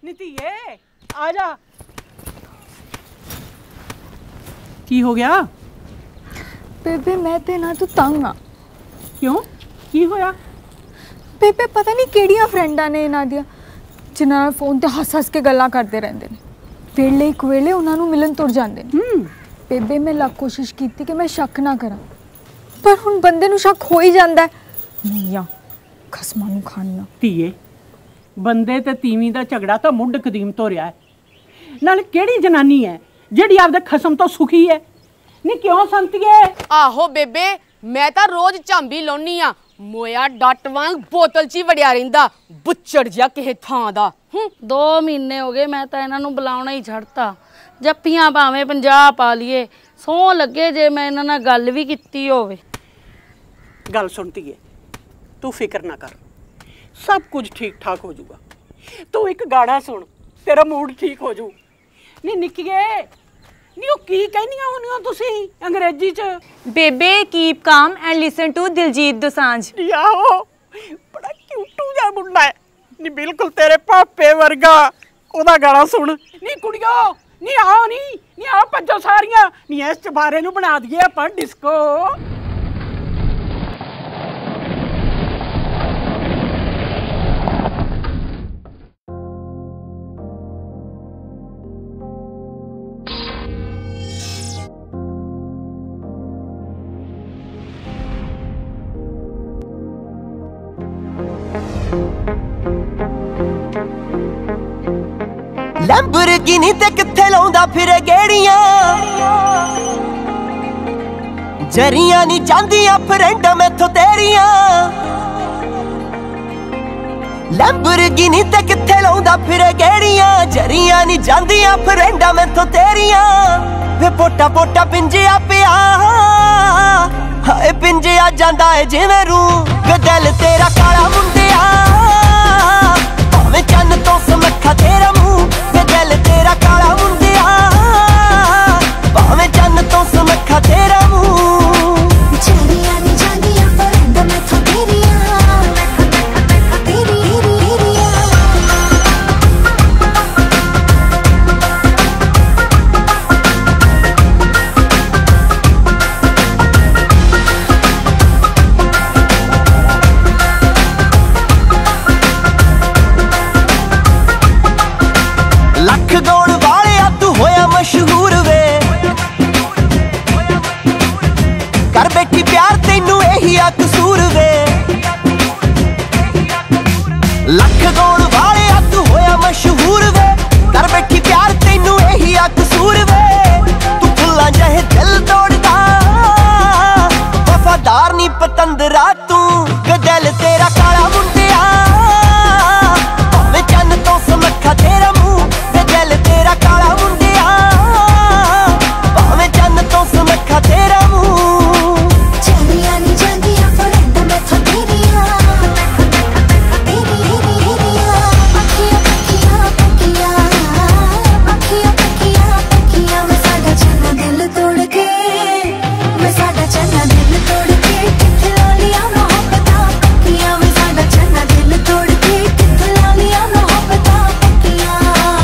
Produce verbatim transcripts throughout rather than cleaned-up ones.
नीतिए आ जा। की हो गया बेबे? मैं ते ना तू तंग आ। क्यों की होया? बेबे पता नहीं किहड़ियां फ्रेंडां ने इन्हां दियां जिन्हां नाल फोन ते हस हस के गल्लां करदे रहिंदे ने। वेले एक वेले उन्हां नूं मिलन तुर जांदे ने। बेबे मैं लख कोशिश कीती कि मैं शक ना करा, पर हुण बंदे नूं शक हो ही जांदा है। नहीं आ खसमां नूं खाणियां। धीए बंदे ते तीवीं दा झगड़ा तां मुੱਢ कदीम तो रिहा है। नाल किहड़ी जनानी है जिहड़ी आपदे खसम तो सुखी है? नी क्यों संतिए? आहो बेबे मैं तां रोज झांबी लाउनी आ। मोया डट वांग बोतल च ही वड़िया रहिंदा बुच्चड़ जिहा किसे थां दा। दो महीने हो गए मैं तां इन्हां नूं बुलाउणा ही छड्डता। जप्पियां भावें पंजाह पा लीए, सौ लगे जे मैं इन्हां नाल गल भी कीती होवे। गल सुनती है, तू फिक्र ना कर, सब कुछ ठीक ठाक हो जाऊगा। तू एक गाना सुन, तेरा मूड ठीक हो जू। नी निक्किए नी ओ की कहनियां होनियां तुसी अंग्रेजी च? बेबे keep calm and listen to Diljit Dosanjh. याओ बड़ा क्यूटू जा मुंडा है नी, बिल्कुल तेरे पापे वर्गा। ओदा गाना सुन नी कुड़ियो। नी आओ नी नी आओ भज्जो सारियां नी, इस चबारे नूं बना दईए आपां डिस्को। लैंबोर्गिनी ते कित्थे लाउंदा फिरे गेड़ियां, जरियां नी चांदियां फ्रेंड मैथों तेरियां। लैंबोर्गिनी ते कित्थे लाउंदा फिरे गेड़ियां, जरियां नी चांदियां फ्रेंड मैथों तेरियां। वे पोटा पोटा पिंजिया पिया, हाए पिंजिया जांदा है जिवें रूं। गदल तेरा काला मुंडिया, भावें चन्न तो समखा तेरा मुंह। गदल तेरा काला मुंडिया, भावें चन्न तो समखा तेरा मुंह। जरियां नी जांदियां फ्रेंड मैथों तेरियां, तेरी तेरियां। लख गौण वाले तू होया मशहूर वे, कर बैठी प्यार तेनू यही आ कसूर वे। लख गौण वाले तू होया मशहूर वे, कर बैठी प्यार तेनू यही आ कसूर वे। तू फुल्लां जहे दिल दौड़दा, वफादार नी पतंदरा तू। गदल तेरा काला मुंडिया, भावें चन्न तो समखा तेरा मुंह। गदल तेरा काला मुंडिया, भावें चन्न तो समखा तेरा मुंह। जरियां नी जांदियां फ्रेंड मैथों तेरियां, तेरी तेरियां। अखियां पक्कियां पक्कियां, अखियां पक्कियां पक्कियां। मैं साडा चन्ना दिल तोड़ के, मैं साडा चन्ना दिल तोड़ के। कित्थे ला लिया मोहब्बतां पक्कियां, मैं साडा चन्ना दिल तोड़ के। कित्थे ला लिया मोहब्बतां पक्कियां।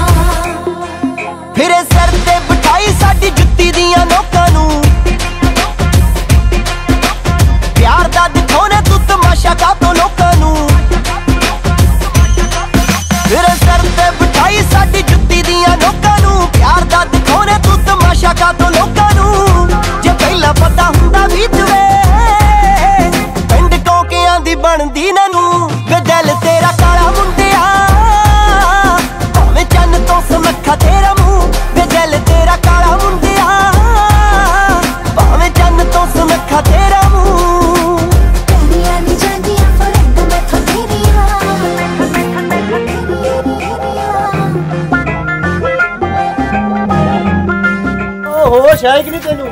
फिर सर ते बिठाई साडी जुत्ती दियां नोकां नूं। प्यार दा दिखाउने तू तमाशा कातों लोकां नूं। फिर सर ते बिठाई साडी जुत्ती दियां नोकां नूं। प्यार दा दिखाउने तू तमाशा कातों लोकां नूं। जे पहला पता हुंदा भी तुवे, पिंड कौकियां दी बनदी ना नूं। गदल तेरा काला मुंडिया, भावें चन्न तो समखा तेरा मुंह। गदल तेरा काला मुंडिया, भावें चन्न तो समखा तेरा मुंह। जरियां नी जांदियां फ्रेंड मैथों तेरियां, ओ होश है कि नहीं तेनू?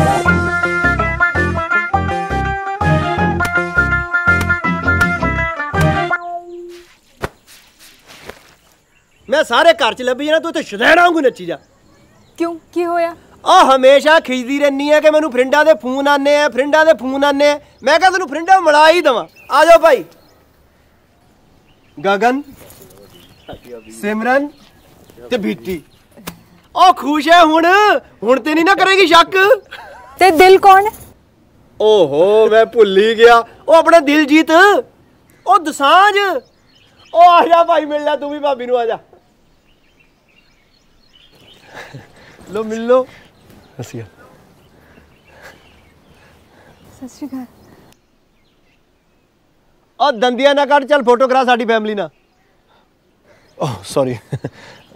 मैं सारे घर च लभी जाना, तू इत्थे शदैना वांगू नच्ची जा। क्यों की होया? आ हमेशा खिजदी रहनी है कि मैनू फ्रेंडा दे फोन आने हैं, फ्रेंडा दे फोन आने हैं। मैं कहा तेनू फ्रेंडा मिला ही देवां। आ जाओ भाई। गगन ਸਿਮਰਨ ਤੇ ਬੀਟੀ ਉਹ ਖੁਸ਼ ਹੈ ਹੁਣ ਹੁਣ ਤੇ ਨਹੀਂ ਨਾ ਕਰੇਗੀ ਸ਼ੱਕ ਤੇ ਦਿਲ ਕੌਣ ਹੈ? ਓਹੋ ਮੈਂ ਭੁੱਲ ਹੀ ਗਿਆ ਉਹ ਆਪਣਾ ਦਿਲਜੀਤ ਉਹ ਦਸਾਂਝ ਉਹ ਆ ਜਾ ਭਾਈ ਮਿਲ ਲੈ ਤੂੰ ਵੀ ਭਾਬੀ ਨੂੰ ਆ ਜਾ ਲੋ ਮਿਲ ਲੋ ਅਸੀਂ ਸਤਿ ਸ਼੍ਰੀ ਅਕਾਲ। ਉਹ ਦੰਦੀਆਂ ਨਾ ਕੱਢ ਚੱਲ ਫੋਟੋ ਕਰਾ ਸਾਡੀ ਫੈਮਿਲੀ ਨਾਲ ਓਹ ਸੌਰੀ